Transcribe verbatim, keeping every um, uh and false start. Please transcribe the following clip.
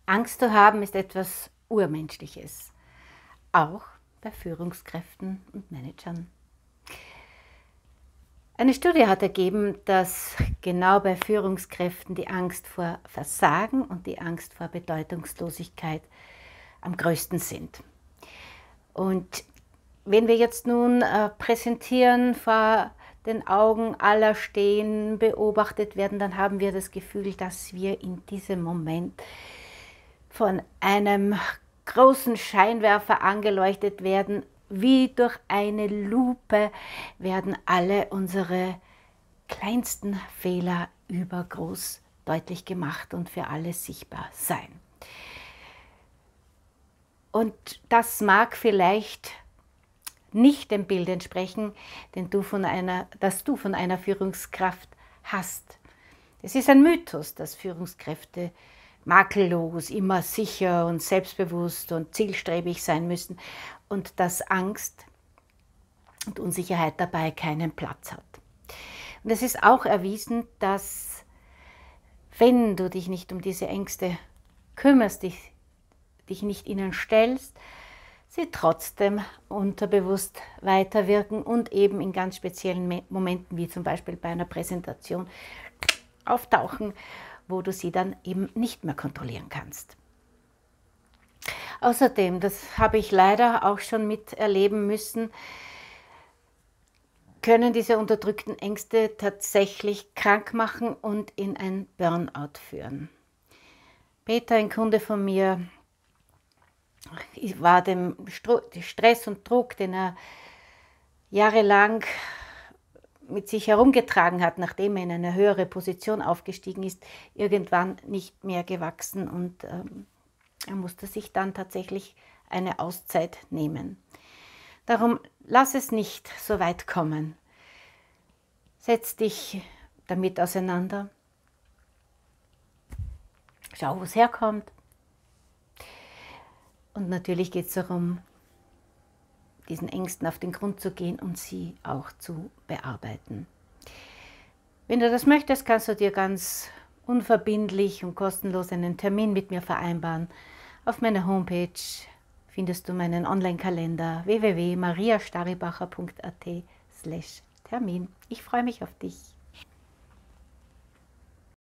Angst zu haben ist etwas Urmenschliches, auch bei Führungskräften und Managern. Eine Studie hat ergeben, dass genau bei Führungskräften die Angst vor Versagen und die Angst vor Bedeutungslosigkeit am größten sind. Und wenn wir jetzt nun äh, präsentieren, vor den Augen aller stehen, beobachtet werden, dann haben wir das Gefühl, dass wir in diesem Moment von einem großen Scheinwerfer angeleuchtet werden. Wie durch eine Lupe werden alle unsere kleinsten Fehler übergroß deutlich gemacht und für alle sichtbar sein. Und das mag vielleicht nicht dem Bild entsprechen, den du von einer, das du von einer Führungskraft hast. Es ist ein Mythos, dass Führungskräfte makellos, immer sicher und selbstbewusst und zielstrebig sein müssen und dass Angst und Unsicherheit dabei keinen Platz hat. Und es ist auch erwiesen, dass wenn du dich nicht um diese Ängste kümmerst, dich, dich nicht ihnen stellst, sie trotzdem unterbewusst weiterwirken und eben in ganz speziellen Momenten, wie zum Beispiel bei einer Präsentation, auftauchen, wo du sie dann eben nicht mehr kontrollieren kannst. Außerdem, das habe ich leider auch schon miterleben müssen, können diese unterdrückten Ängste tatsächlich krank machen und in ein Burnout führen. Peter, ein Kunde von mir, war dem Stress und Druck, den er jahrelang mit sich herumgetragen hat, nachdem er in eine höhere Position aufgestiegen ist, irgendwann nicht mehr gewachsen und ähm, er musste sich dann tatsächlich eine Auszeit nehmen. Darum lass es nicht so weit kommen. Setz dich damit auseinander. Schau, wo es herkommt. Und natürlich geht es darum, diesen Ängsten auf den Grund zu gehen und sie auch zu bearbeiten. Wenn du das möchtest, kannst du dir ganz unverbindlich und kostenlos einen Termin mit mir vereinbaren. Auf meiner Homepage findest du meinen Online-Kalender w w w punkt maria staribacher punkt a t slash Termin. Ich freue mich auf dich.